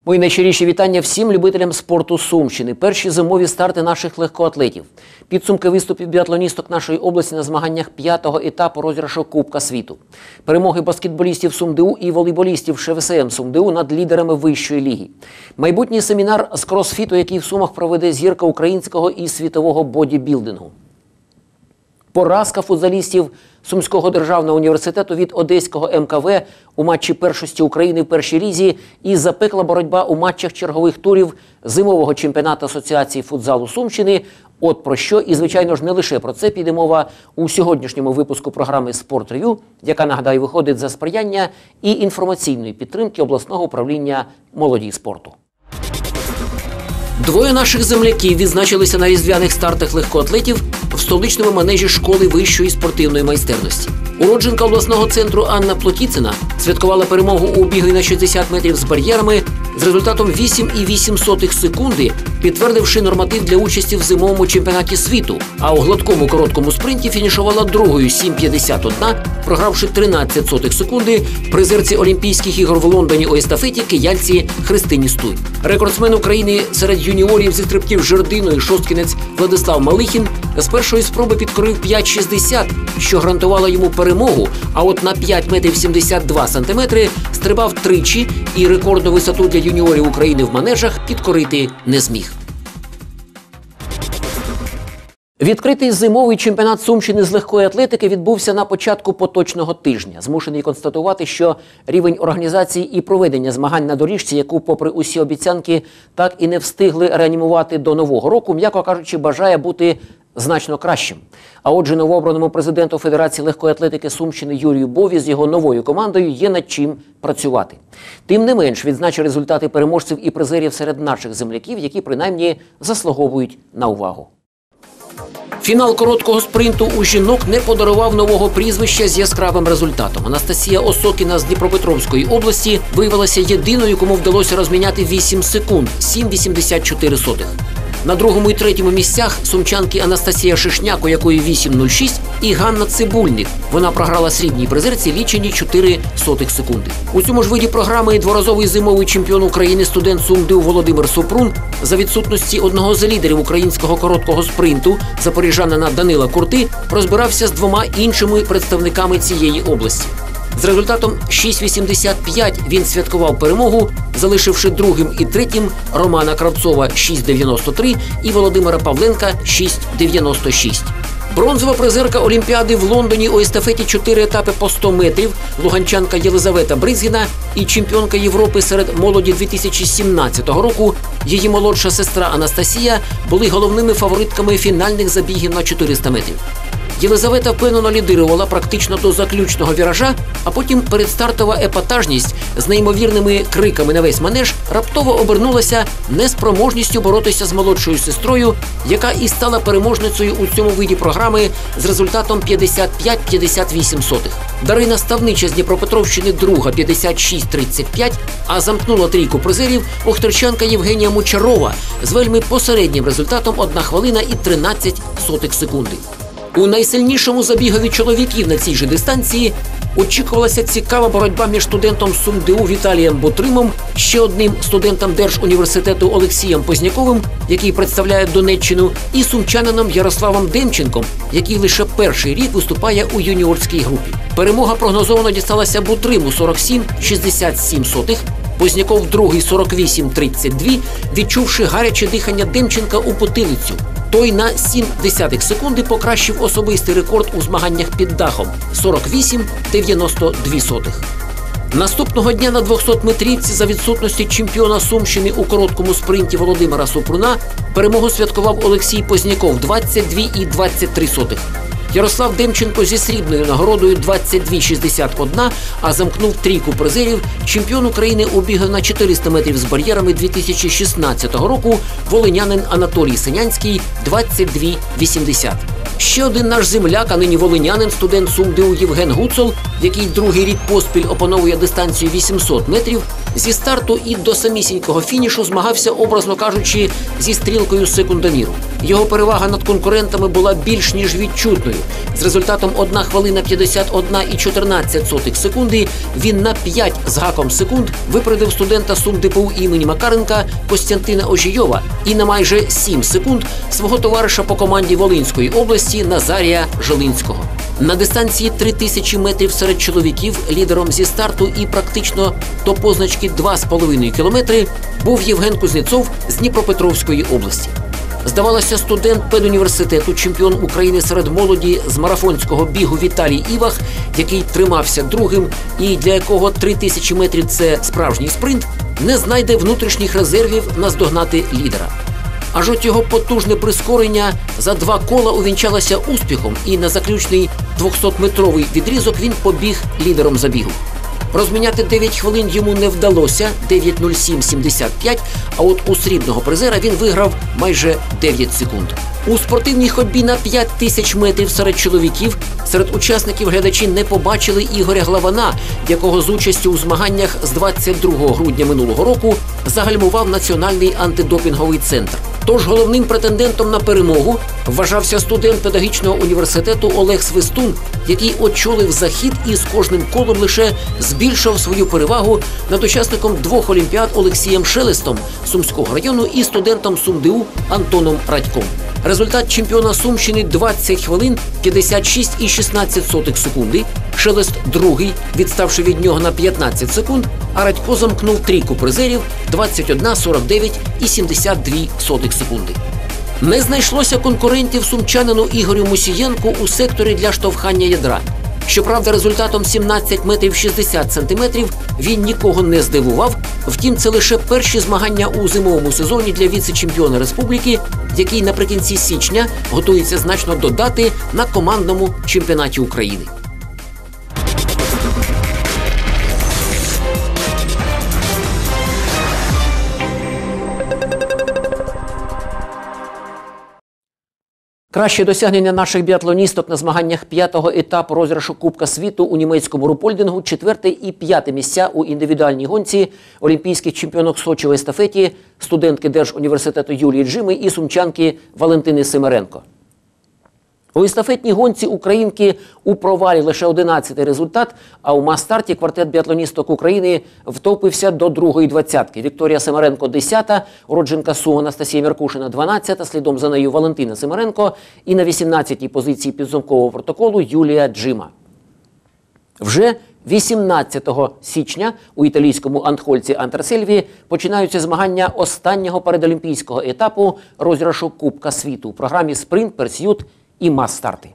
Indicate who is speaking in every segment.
Speaker 1: Мої найщиріші вітання всім любителям спорту Сумщини. Перші зимові старти наших легкоатлетів. Підсумки виступів біатлоністок нашої області на змаганнях 5-го етапу розіграшу Кубка світу. Перемоги баскетболістів СумДУ і волейболістів ШВСМ СумДУ над лідерами вищої ліги. Майбутній семінар з кросфіту, який в Сумах проведе зірка українського і світового бодібілдингу. Поразка футзалістів Сумського державного університету від Одеського МКВ у матчі першості України в першій лізі і запекла боротьба у матчах чергових турів зимового чемпіонату Асоціації футзалу Сумщини. От про що і, звичайно ж, не лише про це піде мова у сьогоднішньому випуску програми «Спорт-рев'ю», яка, нагадаю, виходить за сприяння і інформаційної підтримки обласного управління молоді і спорту. Двоє наших земляків відзначилися на різдвяних стартах легкоатлетів в столичному манежі школи вищої спортивної майстерності. Уродженка обласного центру Анна Плотіцина святкувала перемогу у бігі на 60 метрів з бар'єрами з результатом 8,8 секунди, підтвердивши норматив для участі в зимовому чемпіонаті світу, а у гладкому короткому спринті фінішувала другою 7,51, програвши 13 секунди призерці Олімпійських ігор в Лондоні у естафеті киянці Христині Стуй. Рекордсмен України серед юніорів зі стрибків жердиною шосткінець Владислав Малихін з першої спроби підкорив 5,60, що гарантувало йому перемогу, а от на 5 метрів 72 сантиметри стрибав тричі і рекордну висоту для юніорів України в манежах підкорити не зміг. Відкритий зимовий чемпіонат Сумщини з легкої атлетики відбувся на початку поточного тижня. Змушений констатувати, що рівень організації і проведення змагань на доріжці, яку, попри усі обіцянки, так і не встигли реанімувати до Нового року, м'яко кажучи, бажає бути значно кращим. А отже, новообраному президенту Федерації легкої атлетики Сумщини Юрію Бові з його новою командою є над чим працювати. Тим не менш, відзначив результати переможців і призерів серед наших земляків, які принаймні заслуговують на увагу. Фінал короткого спринту у жінок не подарував нового прізвища з яскравим результатом. Анастасія Осокіна з Дніпропетровської області виявилася єдиною, кому вдалося розміняти 8 секунд – 7,84. На другому і третьому місцях сумчанки Анастасія Шишняк, у якої 8,06, і Ганна Цибульник. Вона програла срібній призерці лічені 0,04 секунди. У цьому ж виді програми дворазовий зимовий чемпіон України студент СумДУ Володимир Супрун за відсутності одного з лідерів українського короткого спринту, запоріжанина Данила Курти, розбирався з двома іншими представниками цієї області. З результатом 6,85 він святкував перемогу, залишивши другим і третім Романа Кравцова 6,93 і Володимира Павленка 6,96. Бронзова призерка Олімпіади в Лондоні у естафеті 4 етапи по 100 метрів, луганчанка Єлизавета Бризгіна і чемпіонка Європи серед молоді 2017 року, її молодша сестра Анастасія, були головними фаворитками фінальних забігів на 400 метрів. Єлизавета впевнено лідирувала практично до заключного віража, а потім передстартова епатажність з неймовірними криками на весь манеж раптово обернулася неспроможністю боротися з молодшою сестрою, яка і стала переможницею у цьому виді програми з результатом 55,58. Дарина Ставнича з Дніпропетровщини друга 56,35, а замкнула трійку призерів охтирчанка Євгенія Мочарова з вельми посереднім результатом 1 хвилина і 13 секунди. У найсильнішому забігові чоловіків на цій же дистанції очікувалася цікава боротьба між студентом СумДУ Віталієм Ботримом, ще одним студентом Держуніверситету Олексієм Позняковим, який представляє Донеччину, і сумчанином Ярославом Демченком, який лише перший рік виступає у юніорській групі. Перемога прогнозовано дісталася Бутриму 47,67, Позняков другий 48,32, відчувши гаряче дихання Демченка у потилицю. Той на 0,7 секунди покращив особистий рекорд у змаганнях під дахом – 48,92. Наступного дня на 200-метрівці за відсутності чемпіона Сумщини у короткому спринті Володимира Супруна перемогу святкував Олексій Позняков – 22,23. Ярослав Демченко зі срібною нагородою 22,61, а замкнув трійку призерів чемпіон України у бігу на 400 метрів з бар'єрами 2016 року волинянин Анатолій Синянський 22,80. Ще один наш земляк, а нині волинянин, студент СумДУ Євген Гуцул, який другий рік поспіль опановує дистанцію 800 метрів, зі старту і до самісінького фінішу змагався, образно кажучи, зі стрілкою секундоміру. Його перевага над конкурентами була більш ніж відчутною. З результатом 1 хвилина 51,14 секунди він на 5 з гаком секунд випередив студента СумДПУ імені Макаренка Костянтина Ожійова і на майже 7 секунд свого товариша по команді Волинської області Назарія Жилинського. На дистанції 3000 метрів серед чоловіків лідером зі старту і практично до позначки 2,5 кілометри був Євген Кузнєцов з Дніпропетровської області. Здавалося, студент педуніверситету, чемпіон України серед молоді з марафонського бігу Віталій Івах, який тримався другим і для якого 3000 метрів – це справжній спринт, не знайде внутрішніх резервів наздогнати лідера. Аж от його потужне прискорення за 2 кола увінчалося успіхом, і на заключний 200-метровий відрізок він побіг лідером забігу. Розміняти 9 хвилин йому не вдалося – 9:07:75, а от у срібного призера він виграв майже 9 секунд. У спортивній ходьбі на 5000 метрів серед чоловіків серед учасників глядачі не побачили Ігоря Главана, якого з участю у змаганнях з 22 грудня минулого року загальмував Національний антидопінговий центр. Тож головним претендентом на перемогу вважався студент педагогічного університету Олег Свистун, який очолив захід і з кожним колом лише збільшив свою перевагу над учасником 2 олімпіад Олексієм Шелестом Сумського району і студентом СумДУ Антоном Радьком. Результат чемпіона Сумщини – 20 хвилин 56,16 секунди. Шелест другий, відставши від нього на 15 секунд, а Радько замкнув трійку призерів – 21:49,72 секунди. Не знайшлося конкурентів сумчанину Ігорю Мусієнку у секторі для штовхання ядра. Щоправда, результатом 17 метрів 60 сантиметрів він нікого не здивував. Втім, це лише перші змагання у зимовому сезоні для віце-чемпіона республіки, який наприкінці січня готується значно додати на командному чемпіонаті України. Кращі досягнення наших біатлоністок на змаганнях 5-го етапу розіграшу Кубка світу у німецькому рупольдингу, 4-те і 5-те місця у індивідуальній гонці олімпійських чемпіонок Сочі в естафеті, студентки Держуніверситету Юлії Джими і сумчанки Валентини Семеренко. У естафетній гонці українки у провалі лише 11-й результат, а у мас-старті квартет біатлоністок України втопився до другої двадцятки. Вікторія Семеренко – 10-та, уродженка Сум Анастасія Меркушина – 12-та, слідом за нею Валентина Семеренко і на 18-й позиції підсумкового протоколу Юлія Джима. Вже 18 січня у італійському Антхольці Антерсельві починаються змагання останнього передолімпійського етапу розіграшу Кубка світу у програмі «Спринт», «Персьют» і мас-старти.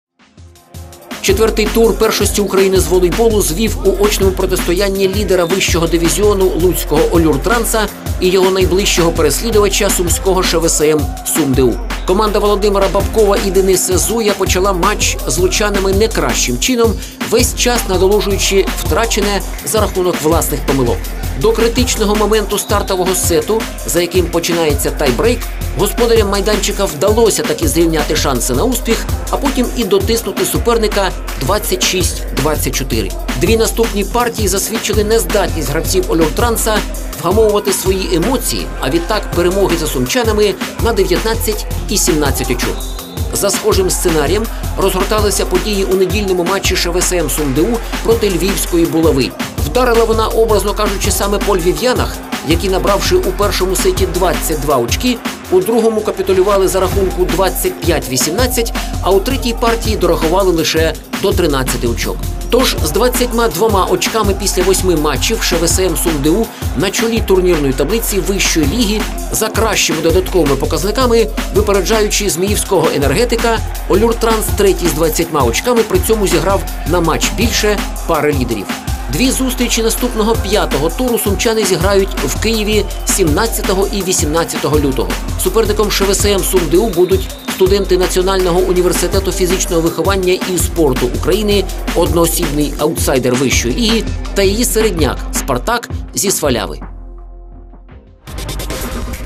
Speaker 1: 4-й тур першості України з волейболу звів у очному протистоянні лідера вищого дивізіону луцького «Олюртранса» і його найближчого переслідувача сумського ШВСМ «СумДУ». Команда Володимира Бабкова і Дениса Зуя почала матч з лучанами не кращим чином, весь час надолужуючи втрачене за рахунок власних помилок. До критичного моменту стартового сету, за яким починається тайбрейк, господарям майданчика вдалося таки зрівняти шанси на успіх, а потім і дотиснути суперника 26-24. Дві наступні партії засвідчили нездатність гравців «Олюртранса» вгамовувати свої емоції, а відтак перемоги за сумчанами на 19 і 17 очок. За схожим сценарієм розгорталися події у недільному матчі ШВСМ «СумДУ» проти Львівської «Булави». Вдарила вона, образно кажучи, саме по львів'янах, які, набравши у першому сеті 22 очки, у другому капітулювали за рахунку 25-18, а у третій партії дорахували лише до 13 очок. Тож з 22 очками після 8 матчів ШВСМ «СумДУ» на чолі турнірної таблиці вищої ліги за кращими додатковими показниками, випереджаючи зміївського енергетика, «Олюртранс» третій з 20 очками при цьому зіграв на матч більше пари лідерів. Дві зустрічі наступного 5-го туру сумчани зіграють в Києві 17 і 18 лютого. Суперником ШВСМ «СумДУ» будуть студенти Національного університету фізичного виховання і спорту України, одноосібний аутсайдер вищої ліги та її середняк «Спартак» зі Сваляви.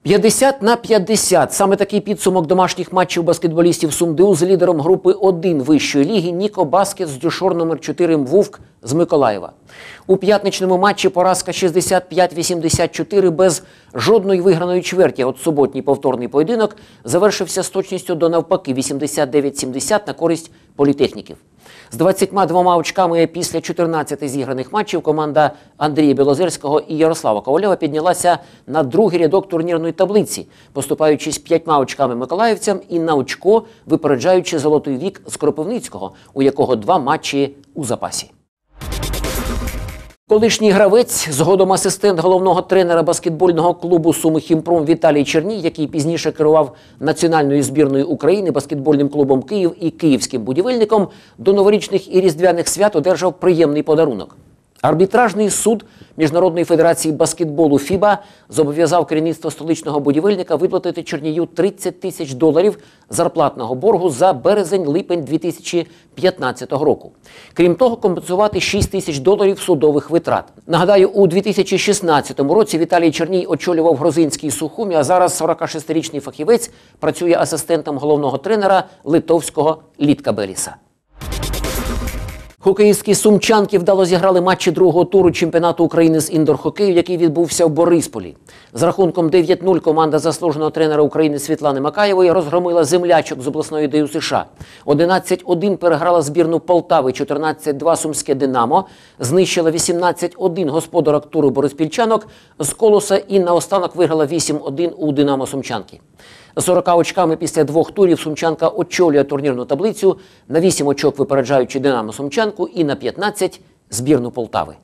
Speaker 1: 50-50. Саме такий підсумок домашніх матчів баскетболістів СумДУ з лідером групи 1 вищої ліги Ніко Баскет з дюшор номер 4 «Вовк» з Миколаєва. У п'ятничному матчі поразка 65-84 без жодної виграної чверті. От суботній повторний поєдинок завершився з точністю до навпаки 89-70 на користь політехніків. З 22 очками після 14 зіграних матчів команда Андрія Білозерського і Ярослава Ковальова піднялася на другий рядок турнірної таблиці, поступаючись 5 очками миколаївцям і на очко випереджаючи «Золотий вік» з Кропивницького, у якого 2 матчі у запасі. Колишній гравець, згодом асистент головного тренера баскетбольного клубу «Суми Хімпром» Віталій Черній, який пізніше керував національною збірною України, баскетбольним клубом «Київ» і київським будівельником, до новорічних і різдвяних свят одержав приємний подарунок. Арбітражний суд Міжнародної федерації баскетболу ФІБА зобов'язав керівництво столичного будівельника виплатити Чернію $30 тисяч зарплатного боргу за березень-липень 2015 року. Крім того, компенсувати $6 тисяч судових витрат. Нагадаю, у 2016 році Віталій Черній очолював грузинський Сухумі, а зараз 46-річний фахівець працює асистентом головного тренера литовського Літкабеліса. Хокеїстські сумчанки вдало зіграли матчі другого туру чемпіонату України з індор-хокею, який відбувся в Борисполі. З рахунком 9-0 команда заслуженого тренера України Світлани Макаєвої розгромила землячок з обласної ДЮСШ. США. 11-1 переграла збірну Полтави, 14-2 сумське «Динамо», знищила 18-1 господарок туру бориспільчанок з «Колоса» і наостанок виграла 8-1 у «Динамо» сумчанки. З 40 очками після 2 турів сумчанка очолює турнірну таблицю, на 8 очок випереджаючи «Динамо» сумчанку і на 15 збірну Полтави.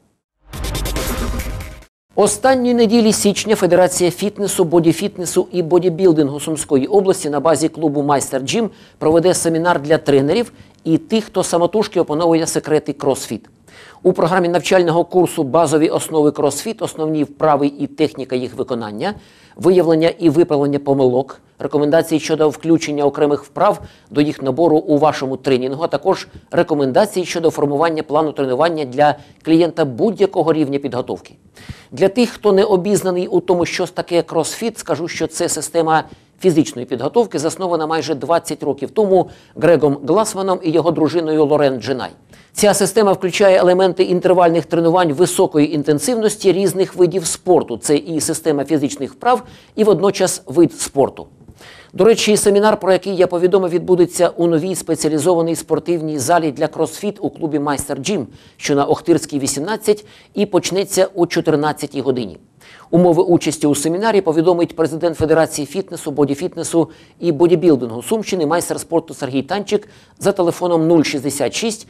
Speaker 1: Останньої неділі січня Федерація фітнесу, бодіфітнесу і бодібілдингу Сумської області на базі клубу «Майстер Джим» проведе семінар для тренерів і тих, хто самотужки опановує секрети кросфіт. У програмі навчального курсу «Базові основи кросфіт», основні вправи і техніка їх виконання, виявлення і виправлення помилок, рекомендації щодо включення окремих вправ до їх набору у вашому тренінгу, а також рекомендації щодо формування плану тренування для клієнта будь-якого рівня підготовки. Для тих, хто не обізнаний у тому, що таке кросфіт, скажу, що це система фізичної підготовки, заснована майже 20 років тому Грегом Гласманом і його дружиною Лорен Дженай. Ця система включає елементи інтервальних тренувань високої інтенсивності різних видів спорту. Це і система фізичних вправ, і водночас вид спорту. До речі, семінар, про який я повідомив, відбудеться у новій спеціалізованій спортивній залі для кросфіт у клубі «Майстер Джим», що на Охтирській, 18, і почнеться о 14 годині. Умови участі у семінарі повідомить президент Федерації фітнесу, бодіфітнесу і бодібілдингу Сумщини, майстер спорту Сергій Танчик за телефоном 066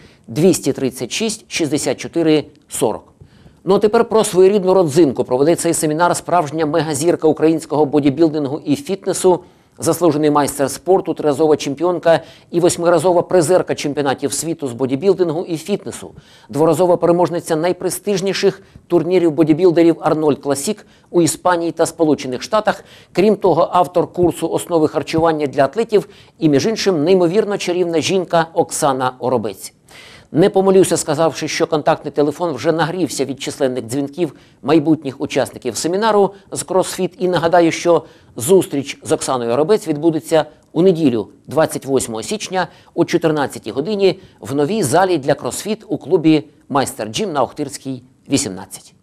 Speaker 1: 236 64 40. Ну а тепер про своєрідну родзинку. Проведе цей семінар справжня мегазірка українського бодібілдингу і фітнесу, заслужений майстер спорту, триразова чемпіонка і 8-разова призерка чемпіонатів світу з бодібілдингу і фітнесу, дворазова переможниця найпрестижніших турнірів бодібілдерів «Арнольд Класік» у Іспанії та Сполучених Штатах. Крім того, автор курсу «Основи харчування для атлетів» і, між іншим, неймовірно чарівна жінка Оксана Оробець. Не помилюся, сказавши, що контактний телефон вже нагрівся від численних дзвінків майбутніх учасників семінару з кросфіт. І нагадаю, що зустріч з Оксаною Оробець відбудеться у неділю, 28 січня о 14 годині в новій залі для кросфіт у клубі «Майстер Джим» на Охтирській, 18.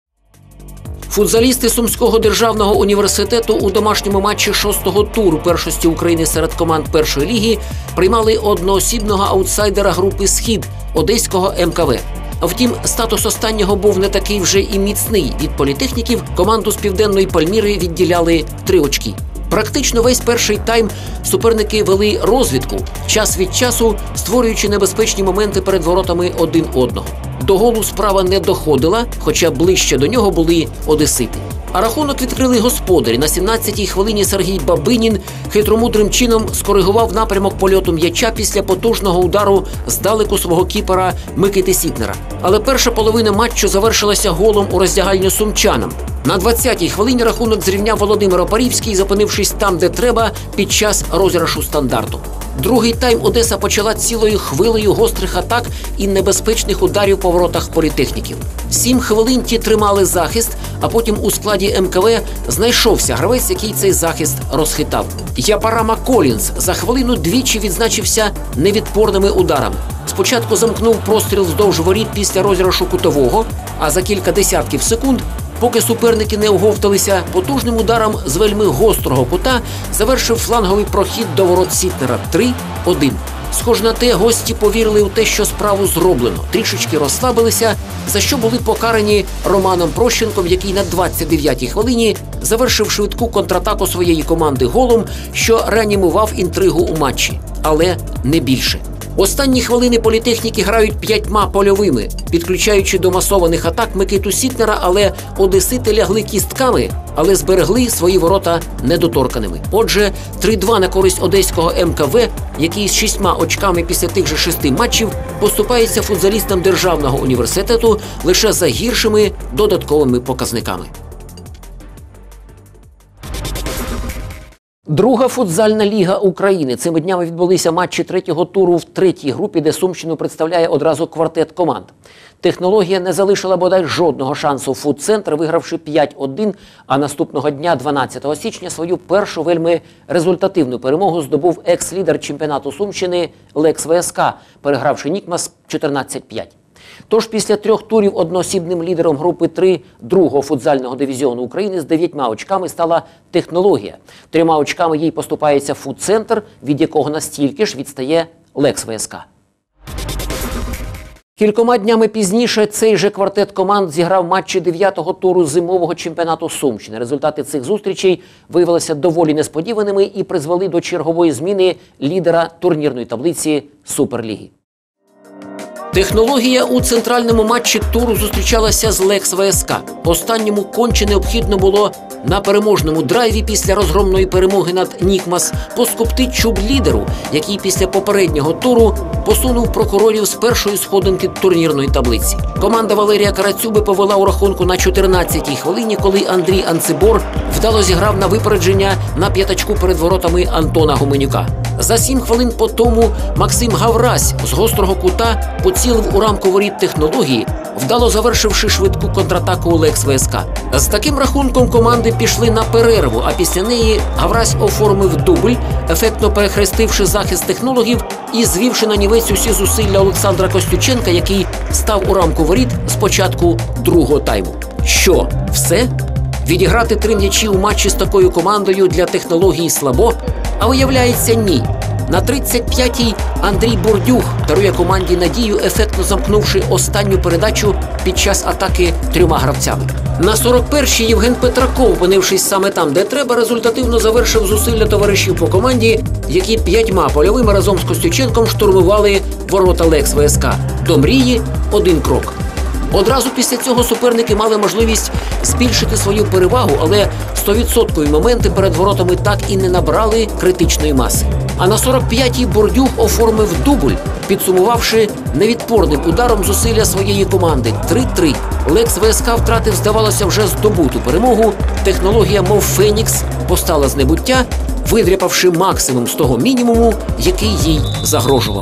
Speaker 1: Футзалісти Сумського державного університету у домашньому матчі 6-го туру першості України серед команд першої ліги приймали одноосібного аутсайдера групи «Схід» – одеського МКВ. Втім, статус останнього був не такий вже і міцний. Від політехніків команду з Південної Пальміри відділяли 3 очки. Практично весь перший тайм суперники вели розвідку, час від часу створюючи небезпечні моменти перед воротами один одного. До голу справа не доходила, хоча ближче до нього були одесити. А рахунок відкрили господарі. На 17-й хвилині Сергій Бабинін хитромудрим чином скоригував напрямок польоту м'яча після потужного удару здалеку свого кіпера Микити Сітнера. Але перша половина матчу завершилася голом у роздягальню сумчанам. На 20-й хвилині рахунок зрівняв Володимир Опарівський, зупинившись там, де треба, під час розіграшу стандарту. Другий тайм Одеса почала цілою хвилею гострих атак і небезпечних ударів по воротах політехніків. 7 хвилин ті тримали захист, а потім у складі МКВ знайшовся гравець, який цей захист розхитав. Япарама Колінс за хвилину двічі відзначився невідпорними ударами. Спочатку замкнув простріл вздовж воріт після розіграшу кутового, а за кілька десятків секунд, поки суперники не оговталися, потужним ударом з вельми гострого кута завершив фланговий прохід до ворот Сітнера 3-1. Схоже на те, гості повірили у те, що справу зроблено, трішечки розслабилися, за що були покарані Романом Прощенком, який на 29-й хвилині завершив швидку контратаку своєї команди голом, що реанімував інтригу у матчі. Але не більше. Останні хвилини політехніки грають 5 польовими, підключаючи до масованих атак Микиту Сітнера, але одесити лягли кістками, але зберегли свої ворота недоторканими. Отже, 3-2 на користь одеського МКВ, який з 6 очками після тих же 6 матчів поступається футзалістам Державного університету лише за гіршими додатковими показниками. Друга футзальна ліга України. Цими днями відбулися матчі третього туру в третій групі, де Сумщину представляє одразу квартет команд. Технологія не залишила бодай жодного шансу футцентр, вигравши 5-1, а наступного дня, 12 січня, свою першу вельми результативну перемогу здобув екс-лідер чемпіонату Сумщини Лекс ВСК, перегравши Нікмас 14-5. Тож після 3 турів одноосібним лідером групи 3 другого футзального дивізіону України з 9 очками стала технологія. 3 очками їй поступається футцентр, від якого настільки ж відстає Лекс ВСК. Кількома днями пізніше цей же квартет команд зіграв матчі 9-го туру зимового чемпіонату Сумщини. Результати цих зустрічей виявилися доволі несподіваними і призвели до чергової зміни лідера турнірної таблиці Суперліги. Технологія у центральному матчі туру зустрічалася з Лекс ВСК. Останньому конче необхідно було на переможному драйві після розгромної перемоги над Нікмас поскупти чуб лідеру, який після попереднього туру посунув прокурорів з першої сходинки турнірної таблиці. Команда Валерія Карацюби повела у рахунку на 14-й хвилині, коли Андрій Анцибор вдало зіграв на випередження на п'ятачку перед воротами Антона Гуменюка. За 7 хвилин по тому Максим Гавразь з гострого кута поцілив у рамку воріт технології, вдало завершивши швидку контратаку Лекс ВСК. З таким рахунком команди пішли на перерву, а після неї Гавразь оформив дубль, ефектно перехрестивши захист технологів і звівши нанівець усі зусилля Олександра Костюченка, який став у рамку воріт з початку другого тайму. Що, все? Відіграти 3 м'ячі у матчі з такою командою для технології слабо? А виявляється, ні. На 35-й Андрій Бурдюх дарує команді надію, ефектно замкнувши останню передачу під час атаки 3 гравцями. На 41-й Євген Петраков, опинившись саме там, де треба, результативно завершив зусилля товаришів по команді, які 5 польовими разом з Костюченком штурмували ворота Лекс ВСК. До мрії 1 крок. Одразу після цього суперники мали можливість збільшити свою перевагу, але 100% моменти перед воротами так і не набрали критичної маси. А на 45-й Бурдюх оформив дубль, підсумувавши невідпорним ударом зусилля своєї команди 3-3. Лекс ВСК втратив, здавалося, вже здобуту перемогу. Технологія, мов Фенікс, постала з небуття, видряпавши максимум з того мінімуму, який їй загрожував.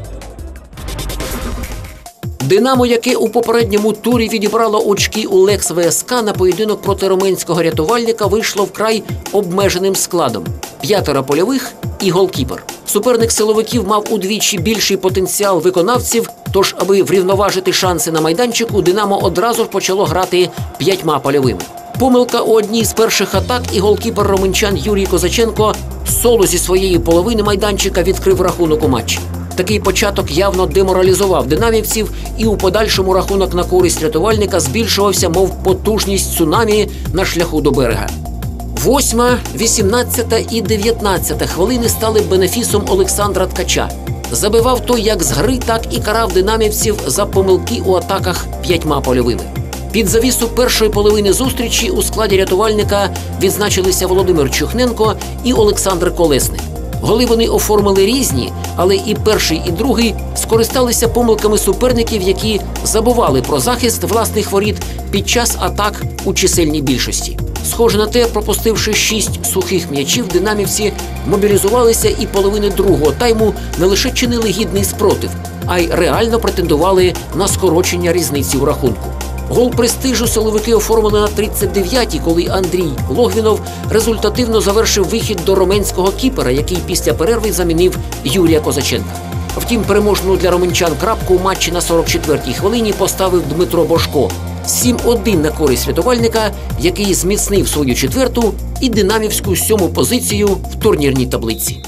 Speaker 1: Динамо, яке у попередньому турі відібрало очки у Лекс ВСК, на поєдинок проти румунського рятувальника вийшло вкрай обмеженим складом. 5 польових і голкіпер. Суперник силовиків мав удвічі більший потенціал виконавців, тож, аби врівноважити шанси на майданчику, Динамо одразу ж почало грати 5 польовими. Помилка у одній з перших атак, і голкіпер румунчан Юрій Козаченко соло зі своєї половини майданчика відкрив рахунок у матчі. Такий початок явно деморалізував динамівців, і у подальшому рахунок на користь рятувальника збільшувався, мов потужність цунамі на шляху до берега. 8, 18 і 19 хвилини стали бенефісом Олександра Ткача. Забивав той як з гри, так і карав динамівців за помилки у атаках 5 польовими. Під завісу першої половини зустрічі у складі рятувальника відзначилися Володимир Чухненко і Олександр Колесник. Голи вони оформили різні, але і перший, і другий скористалися помилками суперників, які забували про захист власних воріт під час атак у чисельній більшості. Схоже на те, пропустивши 6 сухих м'ячів, динамівці мобілізувалися і половини другого тайму не лише чинили гідний спротив, а й реально претендували на скорочення різниці у рахунку. Гол престижу силовики оформили на 39-й, коли Андрій Логвінов результативно завершив вихід до роменського кіпера, який після перерви замінив Юрія Козаченка. Втім, переможну для романчан крапку у матчі на 44-й хвилині поставив Дмитро Божко. 7-1 на користь рятувальника, який зміцнив свою четверту і динамівську 7-му позицію в турнірній таблиці.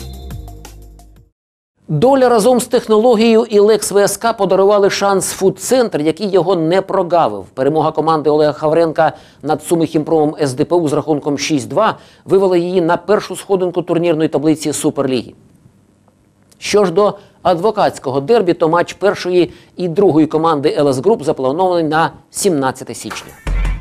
Speaker 1: Доля разом з технологією і Лекс ВСК подарували шанс Фудцентр, який його не прогавив. Перемога команди Олега Хавренка над Сумихімпромом СДПУ з рахунком 6-2 вивела її на першу сходинку турнірної таблиці Суперліги. Що ж до адвокатського дербі, то матч першої і другої команди ЛС Груп запланований на 17 січня.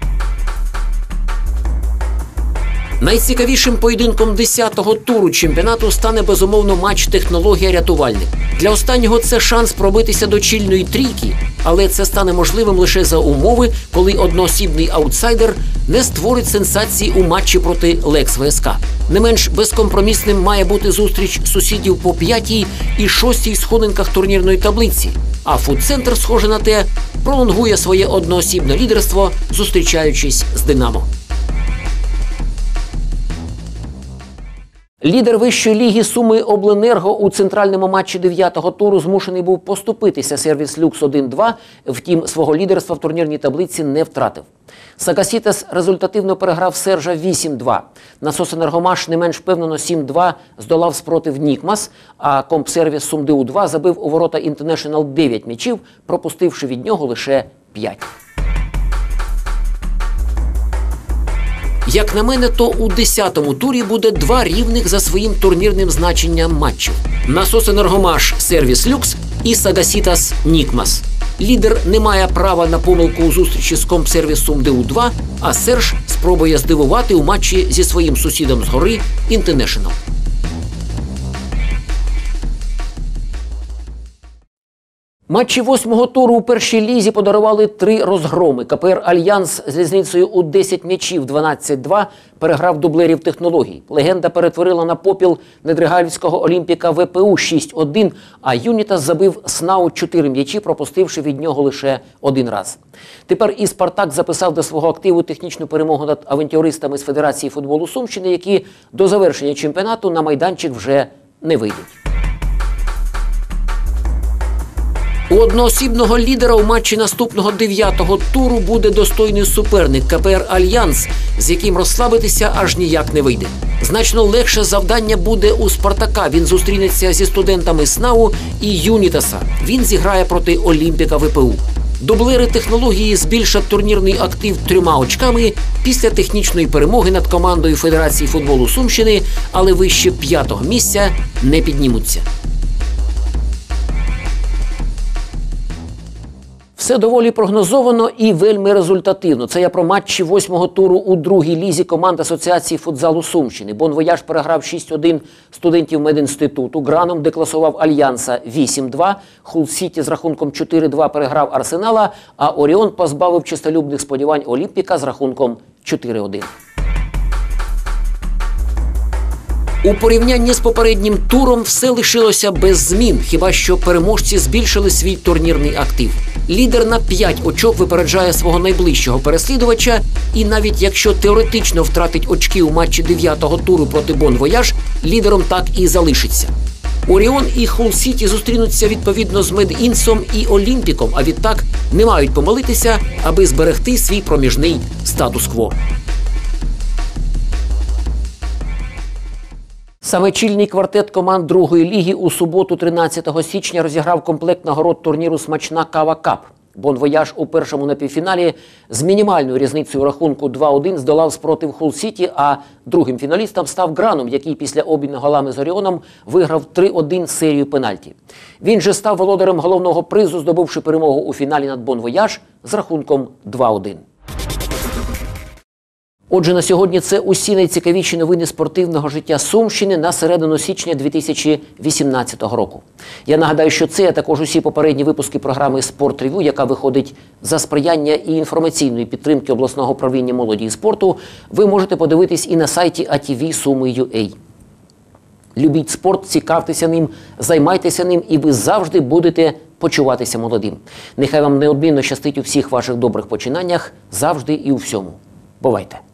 Speaker 1: Найцікавішим поєдинком 10-го туру чемпіонату стане безумовно матч «Технологія-рятувальник». Для останнього це шанс пробитися до чільної трійки, але це стане можливим лише за умови, коли одноосібний аутсайдер не створить сенсації у матчі проти Лекс ВСК. Не менш безкомпромісним має бути зустріч сусідів по 5-й і 6-й сходинках турнірної таблиці. А Фудцентр, схоже на те, пролонгує своє одноосібне лідерство, зустрічаючись з «Динамо». Лідер вищої ліги Суми Обленерго у центральному матчі 9-го туру змушений був поступитися сервіс Люкс 1-2, втім свого лідерства в турнірній таблиці не втратив. Сагасітас результативно переграв Сержа 8-2. Насосенергомаш не менш впевнено 7-2 здолав спротив Нікмас, а Компсервіс Сумдиу-2 забив у ворота Інтернешнл 9 м'ячів, пропустивши від нього лише 5. Як на мене, то у 10-му турі буде два рівних за своїм турнірним значенням матчів. Насосенергомаш Сервіс Люкс і Сагасітас Нікмас. Лідер не має права на помилку у зустрічі з Компсервіс Сумдиу-2, а Серж спробує здивувати у матчі зі своїм сусідом згори Інтернешнл. Матчі 8-го туру у першій лізі подарували 3 розгроми. КПР «Альянс» з різницею у 10 м'ячів 12-2 переграв дублерів технологій. Легенда перетворила на попіл недригальського Олімпіка ВПУ 6-1, а Юнітас забив СНАУ 4 м'ячі, пропустивши від нього лише 1 раз. Тепер і «Спартак» записав до свого активу технічну перемогу над авантюристами з Федерації футболу Сумщини, які до завершення чемпіонату на майданчик вже не вийдуть. У одноосібного лідера у матчі наступного 9-го туру буде достойний суперник КПР «Альянс», з яким розслабитися аж ніяк не вийде. Значно легше завдання буде у «Спартака». Він зустрінеться зі студентами СНАУ і Юнітаса. Він зіграє проти Олімпіка ВПУ. Дублери технології збільшать турнірний актив 3 очками після технічної перемоги над командою Федерації футболу Сумщини, але вище 5-го місця не піднімуться. Все доволі прогнозовано і вельми результативно. Це я про матчі 8-го туру у другій лізі команд Асоціації футзалу Сумщини. Бонвояж переграв 6-1 студентів медінституту, Граном декласував Альянса 8-2, Хул-Сіті з рахунком 4-2 переграв Арсенала, а Оріон позбавив чистолюбних сподівань Олімпіка з рахунком 4-1. У порівнянні з попереднім туром все лишилося без змін, хіба що переможці збільшили свій турнірний актив. Лідер на 5 очок випереджає свого найближчого переслідувача, і навіть якщо теоретично втратить очки у матчі 9-го туру проти Бонвояж, лідером так і залишиться. Оріон і Хул-Сіті зустрінуться відповідно з Медінсом і Олімпіком, а відтак не мають помилитися, аби зберегти свій проміжний статус-кво. Саме чільний квартет команд другої ліги у суботу 13 січня розіграв комплект нагород турніру «Смачна кава Кап». Бонвояж у першому напівфіналі з мінімальною різницею рахунку 2-1 здолав спротив Хул-Сіті, а другим фіналістом став Граном, який після обміну голами з Оріоном виграв 3-1 серію пенальті. Він же став володарем головного призу, здобувши перемогу у фіналі над Бонвояж з рахунком 2-1. Отже, на сьогодні це усі найцікавіші новини спортивного життя Сумщини на середину січня 2018 року. Я нагадаю, що це, а також усі попередні випуски програми «Спорт-ревю», яка виходить за сприяння і інформаційної підтримки обласного управління молоді і спорту, ви можете подивитись і на сайті ATV Суми.ua. Любіть спорт, цікавтеся ним, займайтеся ним, і ви завжди будете почуватися молодим. Нехай вам неодмінно щастить у всіх ваших добрих починаннях, завжди і у всьому. Бувайте!